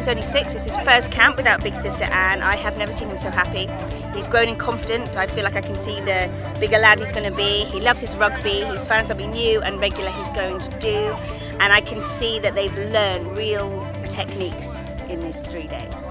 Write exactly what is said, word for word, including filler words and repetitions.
He's only six, it's his first camp without big sister Anne. I have never seen him so happy. He's grown in confident. I feel like I can see the bigger lad he's going to be. He loves his rugby, he's found something new and regular he's going to do. And I can see that they've learned real techniques in these three days.